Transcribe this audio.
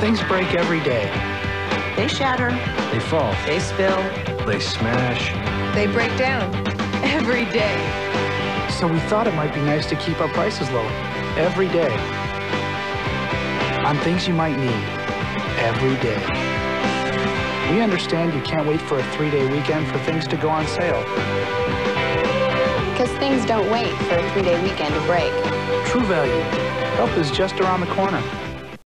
Things break every day. They shatter. They fall. They spill. They smash. They break down every day. So we thought it might be nice to keep our prices low every day on things you might need every day. We understand you can't wait for a 3-day weekend for things to go on sale. Because things don't wait for a 3-day weekend to break. True Value. Help is just around the corner.